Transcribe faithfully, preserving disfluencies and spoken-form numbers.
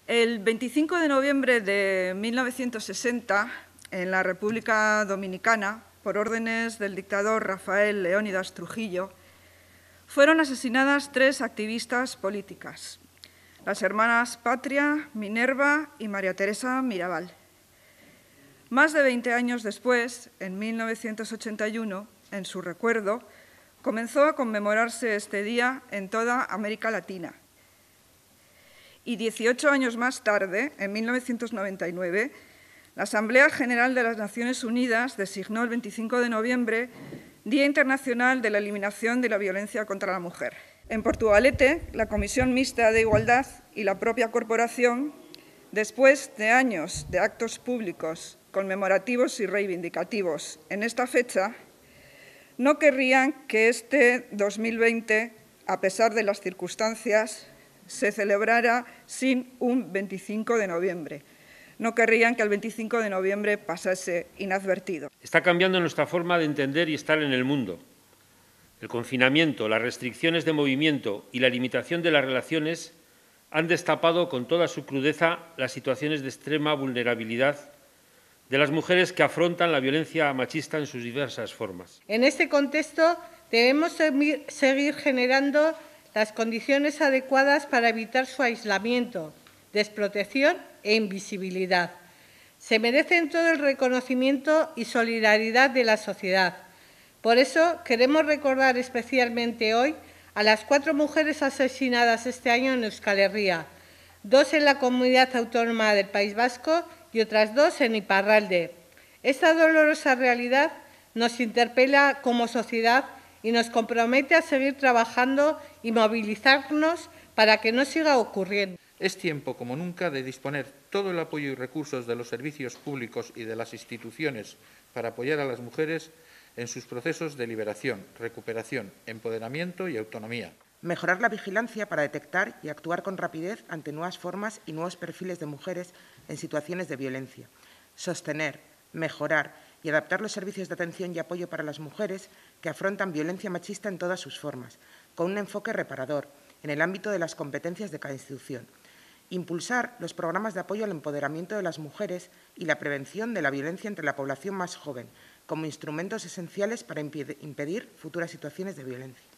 El veinticinco de noviembre de mil novecientos sesenta, en la República Dominicana, por órdenes del dictador Rafael Leónidas Trujillo, fueron asesinadas tres activistas políticas, las hermanas Patria, Minerva y María Teresa Mirabal. Más de veinte años después, en mil novecientos ochenta y uno, en su recuerdo, comenzó a conmemorarse este día en toda América Latina. Y dieciocho años más tarde, en mil novecientos noventa y nueve, la Asamblea General de las Naciones Unidas designó el veinticinco de noviembre Día Internacional de la Eliminación de la Violencia contra la Mujer. En Portugalete, la Comisión Mixta de Igualdad y la propia corporación, después de años de actos públicos conmemorativos y reivindicativos en esta fecha, no querrían que este dos mil veinte, a pesar de las circunstancias, se celebrara sin un veinticinco de noviembre. No querrían que el veinticinco de noviembre pasase inadvertido. Está cambiando nuestra forma de entender y estar en el mundo. El confinamiento, las restricciones de movimiento y la limitación de las relaciones han destapado con toda su crudeza las situaciones de extrema vulnerabilidad de las mujeres que afrontan la violencia machista en sus diversas formas. En este contexto, debemos seguir generando las condiciones adecuadas para evitar su aislamiento, desprotección e invisibilidad. Se merecen todo el reconocimiento y solidaridad de la sociedad. Por eso queremos recordar especialmente hoy a las cuatro mujeres asesinadas este año en Euskal Herria, dos en la Comunidad Autónoma del País Vasco y otras dos en Iparralde. Esta dolorosa realidad nos interpela como sociedad y nos compromete a seguir trabajando y movilizarnos para que no siga ocurriendo. Es tiempo, como nunca, de disponer todo el apoyo y recursos de los servicios públicos y de las instituciones para apoyar a las mujeres en sus procesos de liberación, recuperación, empoderamiento y autonomía. Mejorar la vigilancia para detectar y actuar con rapidez ante nuevas formas y nuevos perfiles de mujeres en situaciones de violencia. Sostener, mejorar y adaptar los servicios de atención y apoyo para las mujeres que afrontan violencia machista en todas sus formas, con un enfoque reparador en el ámbito de las competencias de cada institución. Impulsar los programas de apoyo al empoderamiento de las mujeres y la prevención de la violencia entre la población más joven, como instrumentos esenciales para impedir futuras situaciones de violencia.